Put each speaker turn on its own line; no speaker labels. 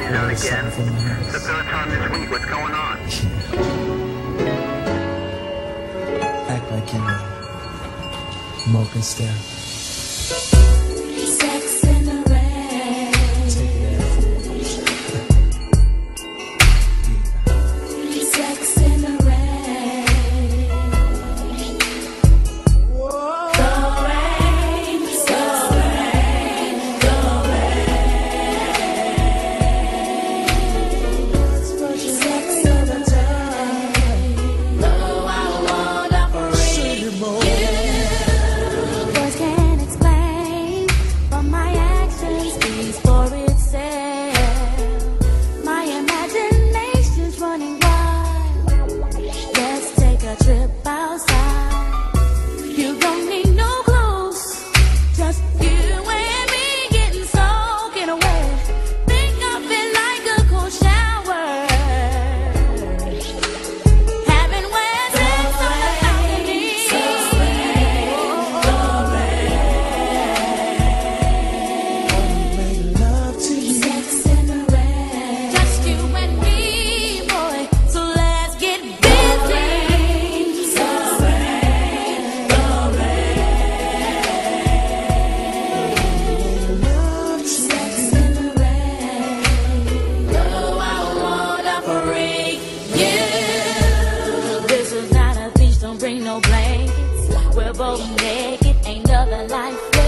in on again. It's the third time this week. What's going on?
Act like you know. Mokenstef.
Sex in the rain.
Take it out.
Sex in the rain.
Whoa.
The rain, the rain, the rain. Sex in the rain. Oh, I wanna breathe you. Words can't explain, but my actions speak for itself. My imagination's running wild. Let's take a trip outside. You don't need no clothes, just you and me getting soaking wet. Think of it like a cold shower. Having wet sex on the balcony.
Make love to you.
Sex in the rain. Just you and me, boy. So let's get busy. Sex in the rain. Oh, I wanna freak you. This is not a beach, don't bring no blankets. We're both naked, ain't nothing like